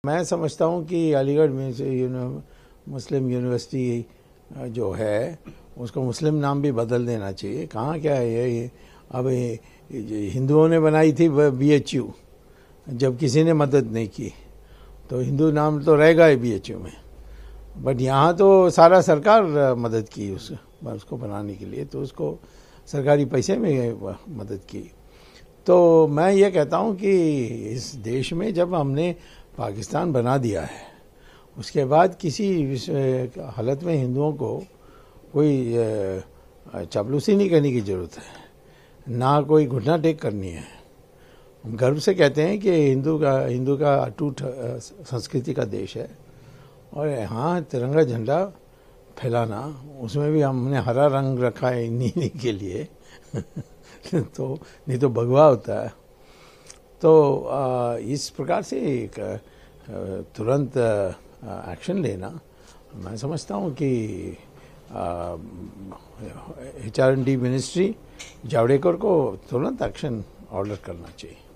मैं समझता हूँ कि अलीगढ़ मुस्लिम यूनिवर्सिटी जो है उसको मुस्लिम नाम भी बदल देना चाहिए। कहाँ क्या है ये अब हिंदुओं ने बनाई थी BHU, जब किसी ने मदद नहीं की तो हिंदू नाम तो रहेगा ही BHU में, बट यहाँ तो सारा सरकार मदद की उसको बनाने के लिए, तो उसको सरकारी पैसे में मदद की। तो मैं ये कहता हूँ कि इस देश में जब हमने पाकिस्तान बना दिया है, उसके बाद किसी हालत में हिंदुओं को कोई चापलूसी नहीं करने की ज़रूरत है, ना कोई घुटना टेक करनी है। हम गर्व से कहते हैं कि हिंदू का अटूट संस्कृति का देश है, और यहाँ तिरंगा झंडा फैलाना, उसमें भी हमने हरा रंग रखा है इन्हीं के लिए तो नहीं तो भगवा होता है। तो इस प्रकार से एक तुरंत एक्शन लेना, मैं समझता हूँ कि HRD मिनिस्ट्री जावड़ेकर को तुरंत एक्शन ऑर्डर करना चाहिए।